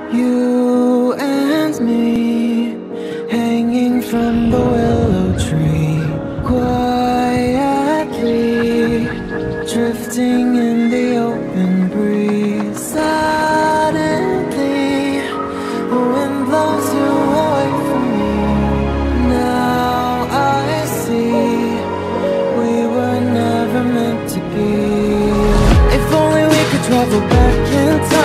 You and me, hanging from the willow tree, quietly drifting in the open breeze. Suddenly, the wind blows you away from me. Now I see we were never meant to be. If only we could travel back in time,